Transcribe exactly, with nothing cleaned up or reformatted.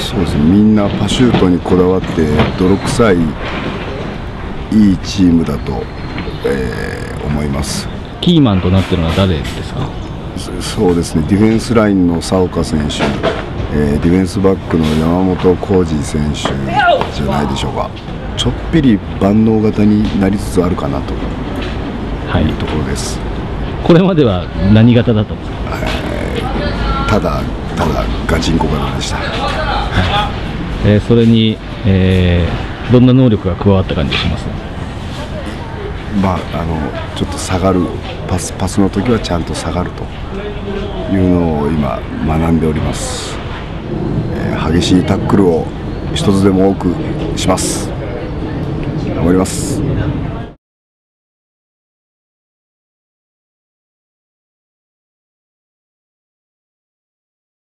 そうですね、みんなパシュートにこだわって泥臭いいいチームだと、えー思います。 キーマンとなっているのは誰ですか？ そそうですね、ディフェンスラインの佐岡選手、えーディフェンスバックの山本浩二選手じゃないでしょうか。ちょっぴり万能型になりつつあるかなというところです。 これまでは何型だったんですか？ ただただガチンコ型でした。 えーそれに、えーどんな能力が加わった感じがします？ まあ、あのちょっと下がるパスパスの時はちゃんと下がるというのを今学んでおります。えー激しいタックルを一つでも多くします。頑張ります。